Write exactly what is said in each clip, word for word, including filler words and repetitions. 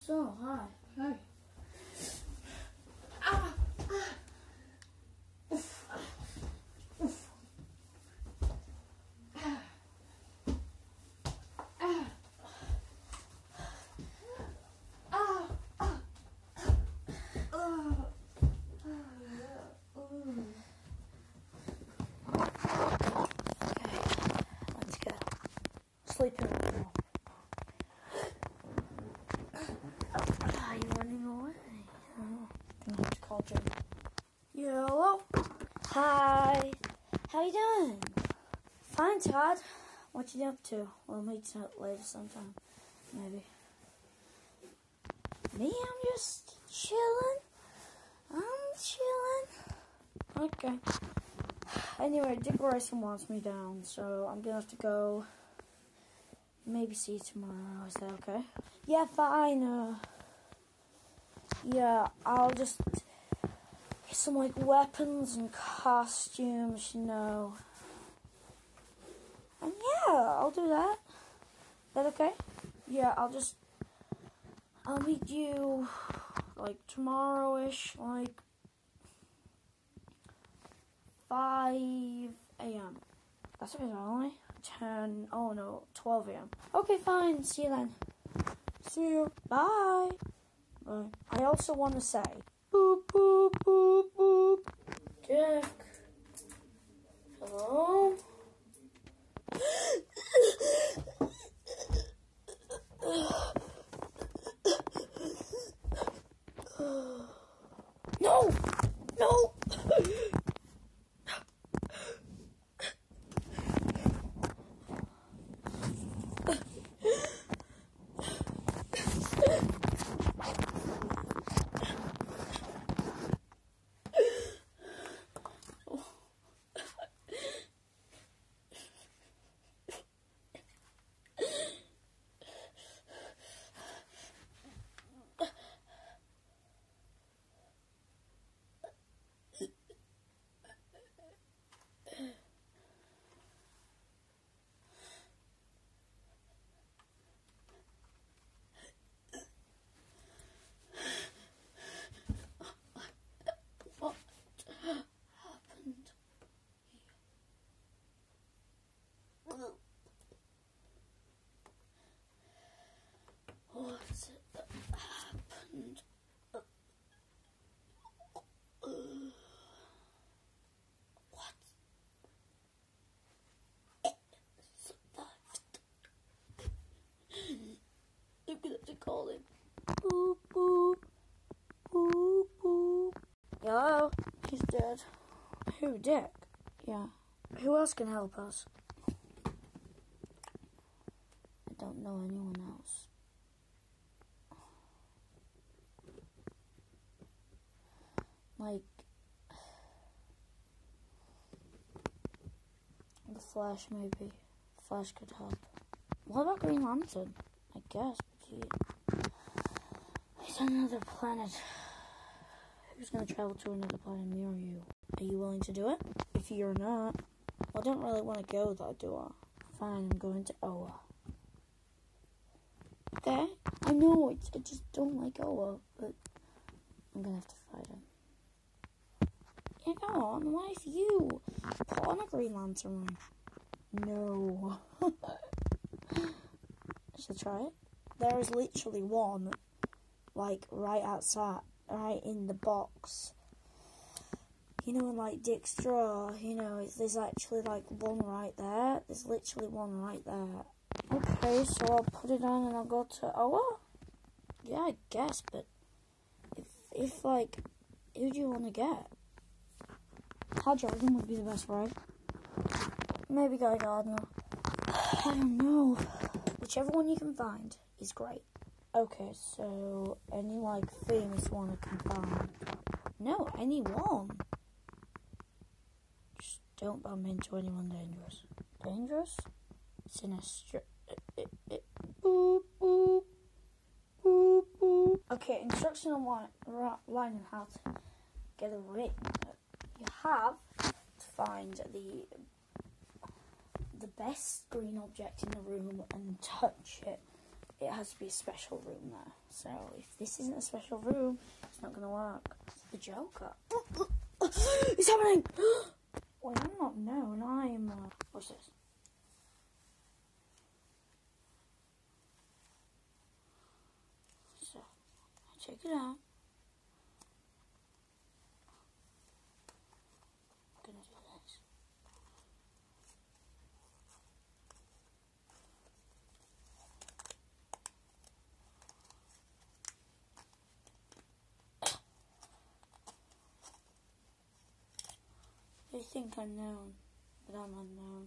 So, hi. Hi. Ah! Ah! Oof. Oof. Ah. Ah. Ah. Ah. Oh. Oh, yeah. Ooh. Okay, let's go. Sleeping right now. Are you running away? Oh, I'm gonna have to call Jim. Yeah, hello? Hi. How you doing? Fine, Todd. What you up to? We'll meet up later sometime, maybe. Me? I'm just chilling. I'm chilling. Okay. Anyway, Dick Grayson wants me down, so I'm gonna have to go. Maybe see you tomorrow. Is that okay? Yeah, fine. Uh, yeah, I'll just get some like weapons and costumes, you know. And yeah, I'll do that. Is that okay? Yeah, I'll just I'll meet you like tomorrow-ish, like five a.m. That's okay, only ten. Oh no, twelve a.m. Okay, fine. See you then. See you. Bye. Bye. I also want to say, boop boop boop boop. Dick. Hello? No! No! What happened here? What happened? What? It survived. I'm gonna have to call him. Boop boop. Boop boop. Hello? He's dead. Who, Dick? Yeah. Who else can help us? I don't know anyone else. Like, the Flash, maybe. Flash could help. What about Green Lantern? I guess, but he... he's on another planet. Who's gonna travel to another planet near you? Are you willing to do it? If you're not, well, I don't really want to go though, do I? Fine, I'm going to Oa. Okay? I know, I, I just don't like Oa, but I'm gonna have to fight him. Yeah, go on, why is you? Put on a Green Lantern ring. No. Should I try it? There is literally one, like, right outside, right in the box. You know, in, like, Dick Straw, you know, it's, there's actually, like, one right there. There's literally one right there. Okay, so I'll put it on and I'll go to Oa? Yeah, I guess, but if, if like, who do you want to get? Hal Jordan would be the best, right? Maybe Guy Gardner. I don't know. Whichever one you can find is great. Okay, so any, like, famous one I can find. No, any one. Just don't bump into anyone dangerous. Dangerous? Sinister. Boop, boop. Boop, boop. Okay, instruction on one, line on how to get a ring. You have to find the the best green object in the room and touch it it has to be a special room there. So if this isn't a special room, it's not going to work. It's the Joker. It's happening! Wait, I'm not known. I'm... Uh, what's this? So, check it out. I'm going to do this. They think I'm known, but I'm unknown.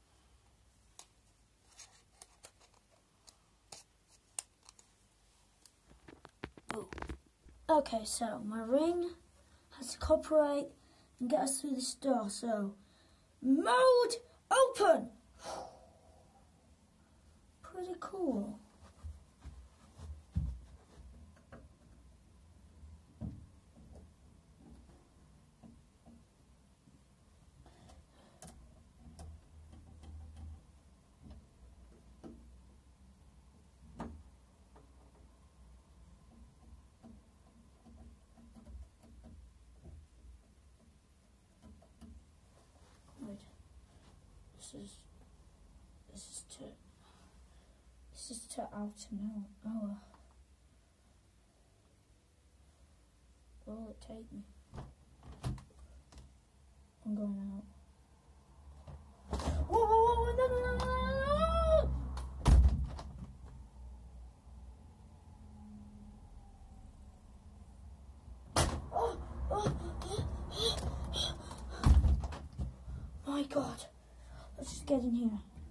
Oh. Okay, so my ring has to cooperate and get us through this door, so mode open! Pretty cool. This is this is to this is to outer no oh where will it take me? I'm going out. Whoa, whoa, whoa, no, no, no, no, no. Oh, oh, oh, oh. My God. Let's just get in here.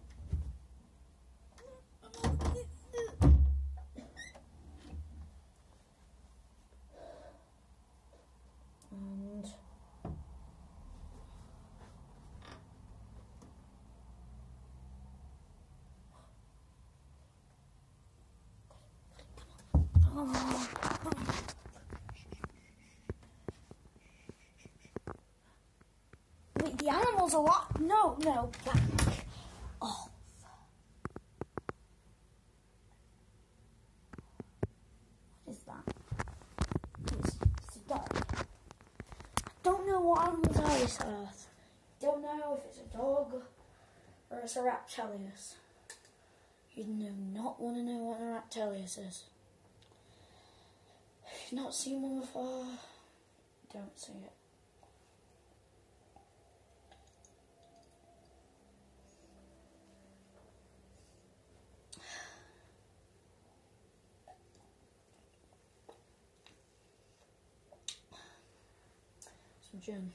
And oh. Wait, the animals are locked. No, no. Oh. What is that? It's, it's a dog. I don't know what animals are this earth. Don't know if it's a dog or it's a Raptilius. You do not want to know what a Raptilius is. If you've not seen one before, don't see it. Some gin.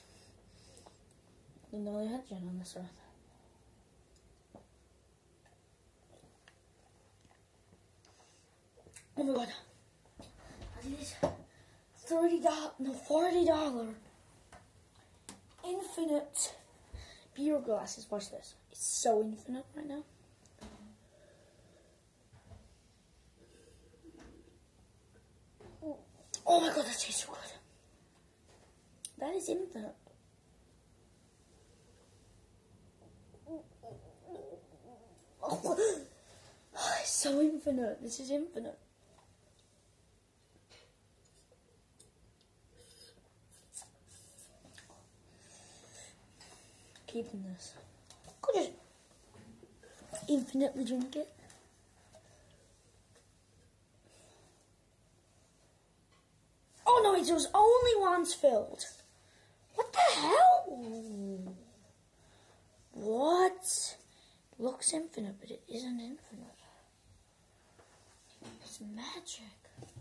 Didn't know they had gin on this earth. Oh my God. That is thirty dollars, no, forty dollars infinite beer glasses. Watch this. It's so infinite right now. Oh my God, that tastes so good. That is infinite. Oh, it's so infinite. This is infinite. Keeping this. Could just infinitely drink it. Oh no, it was only once filled. What the hell? What? Looks infinite, but it isn't infinite. It's magic.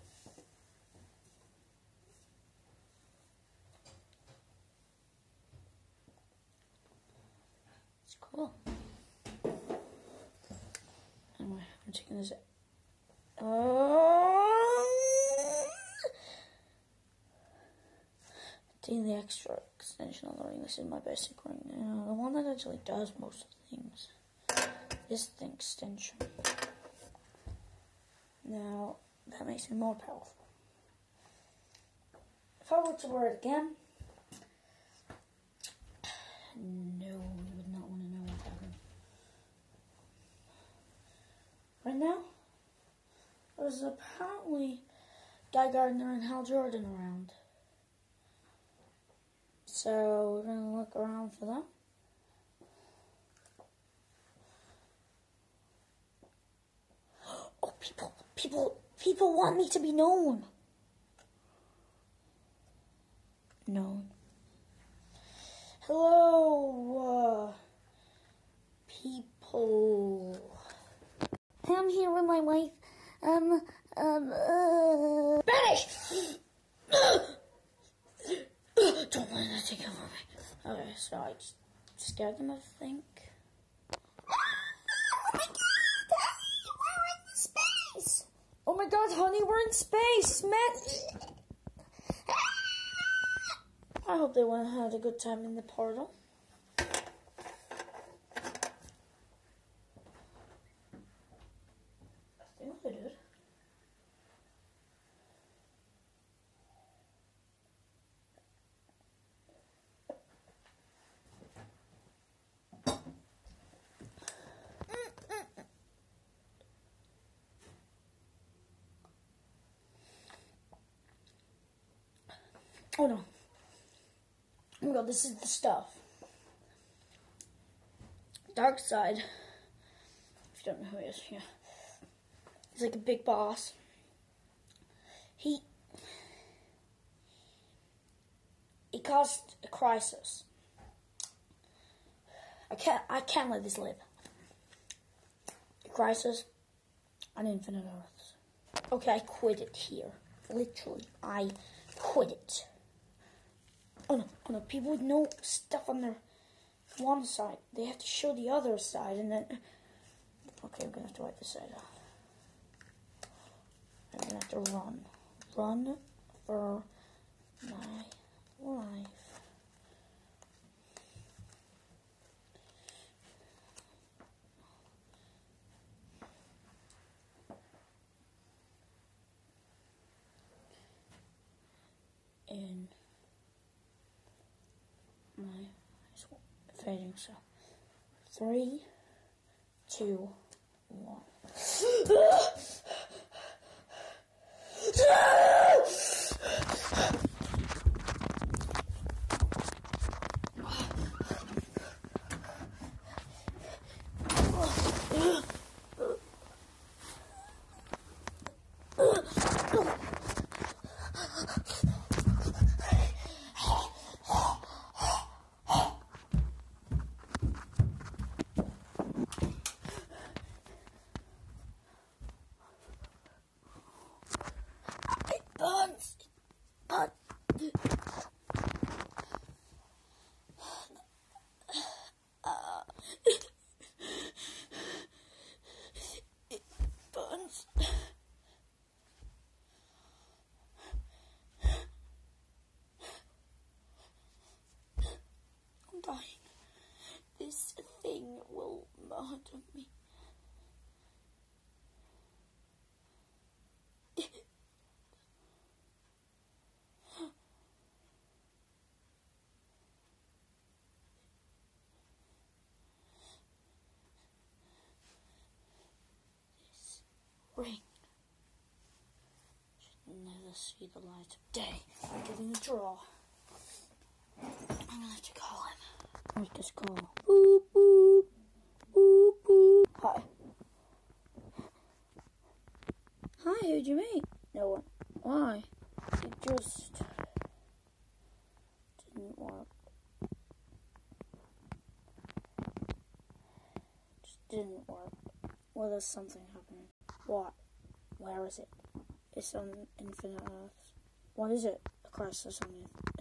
It's cool. Anyway, I'm taking this. Oh. Taking the extra extension on the ring. This is my basic ring now. The one that actually does most of the things. This thing extension. Now, that makes me more powerful. If I were to wear it again, no, you would not want to know what happened. Right now, There's apparently Guy Gardner and Hal Jordan around. So we're gonna look around for them. Oh, people, people, people want me to be known. Known. Hello, uh, people. I'm here with my wife. Um, um, uh... Spanish! Don't let that take over me. Okay, so I just scared them, I think. Oh my god, honey, we're in space! Oh my god, honey, we're in space, man! I hope they went and had a good time in the portal. I think they did. Oh no. Oh my god, this is the stuff. Darkseid. If you don't know who he is, yeah. He's like a big boss. He he caused a crisis. I can't I can't let this live. A crisis on Infinite Earths. Okay, I quit it here. Literally, I quit it. Oh no, oh no, people with no stuff on their one side. They have to show the other side and then... Okay, I'm gonna have to wipe this side off. I'm gonna have to run. Run for my life. In my fading so three, two, one. This thing will murder me. This ring should never see the light of day. I'm getting a draw. I'm gonna have to call him. Where's this call? Boop, boop, boop, boop. Hi. Hi, who'd you meet? No one. Why? It just didn't work. Just didn't work. Well, there's something happening. What? Where is it? It's on Infinite Earths. What is it? A crisis on Earth.